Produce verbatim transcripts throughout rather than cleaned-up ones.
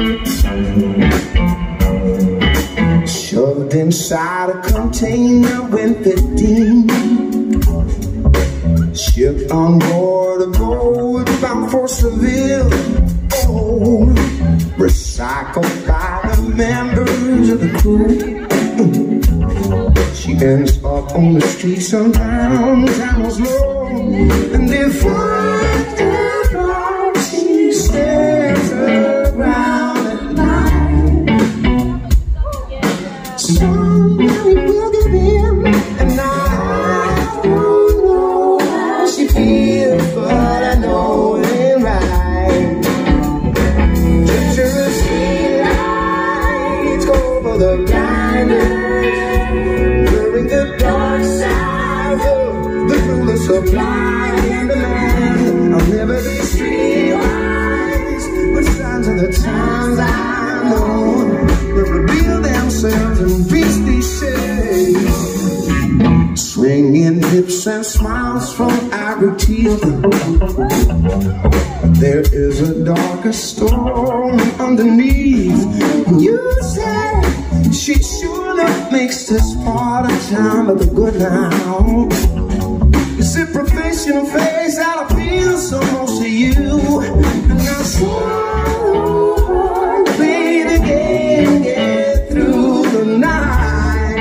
Shoved inside a container went the dean. Shipped on board a boat bound for Seville. Oh, recycled by the members of the crew. She ends up on the streets sometimes I was low. And if I fall, she stares around at night. Somebody will give in, and I don't know how she feels, but I know it ain't right. Picture the streetlights go for the blinders, blurring the dark side of the cruelest supply and demand. I'll never be streetlights, but signs of the times I know that reveal themselves in beastly shades. Swinging hips and smiles from ivory teeth. There is a darker storm underneath. You say she sure enough makes this part of time look good now. It's a professional face that appeals so most to you. And I swallow, play the game, get through the night.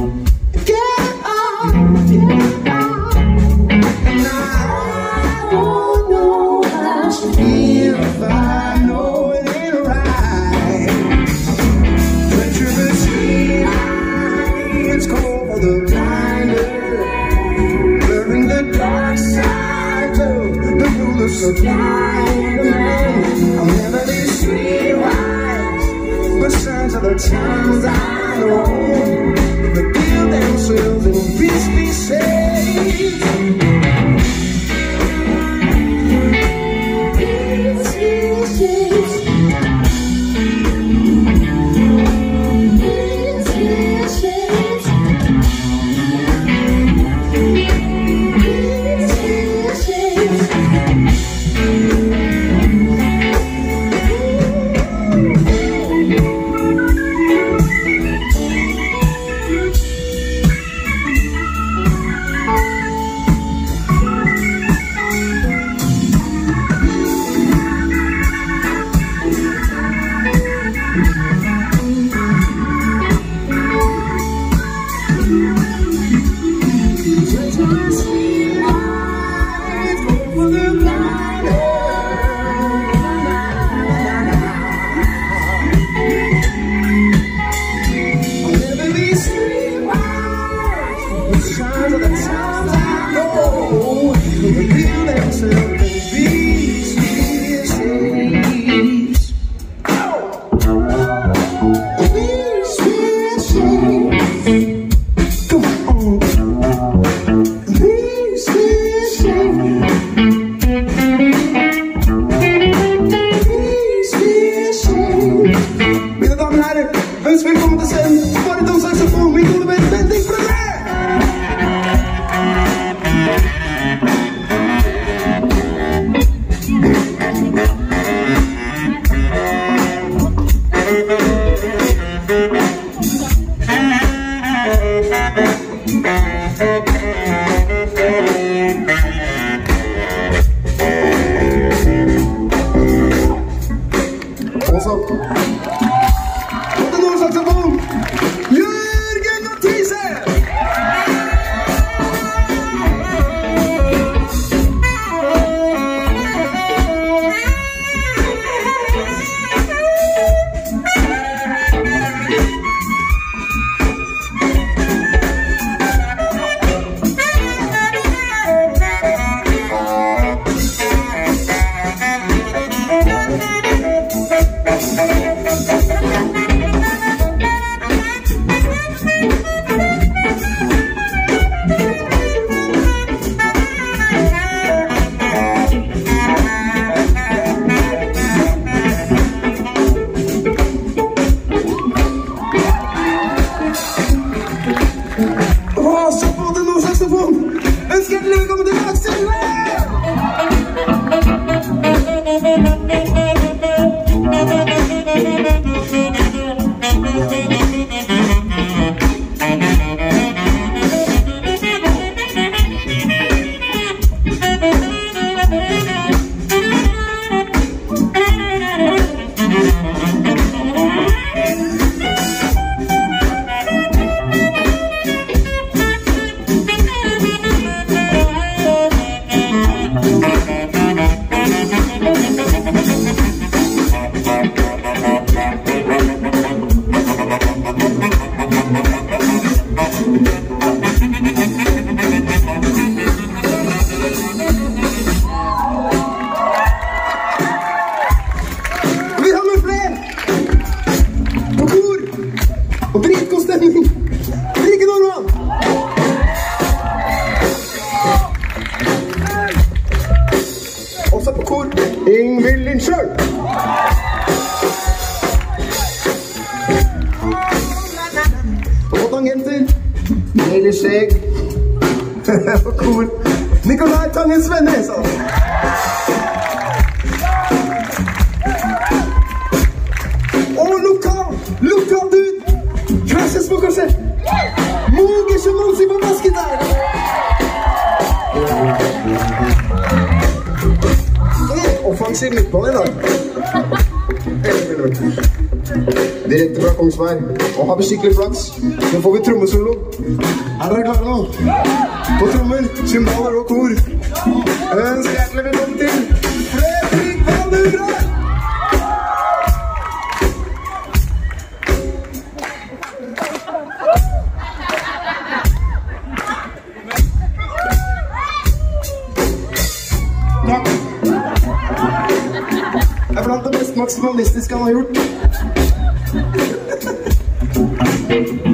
Get on, get on. And I don't know how she feels, but I know it ain't right. Picture the streetlights go for the blinder, blurring the dark side to the rulers of man. I'll never be streetwise, but signs of the times I know reveal themselves in beastly shades. Thank you. Skjegg. Og kor. Nikolai Tangens venner, så. Og lokal, lokal dude. Krasjes på korset. Mange som mås på basket der. Offensiv midtbane i dag. Direkte fra Kongsberg. Og har vi skikkelig flaks, så får vi trommesolo. Er dere klare nå? På trommer, symboler og kor. Ønsker hjertelig velkommen til Fredrik Valura! Takk. Det er blant det mest maksimalistiske han har gjort.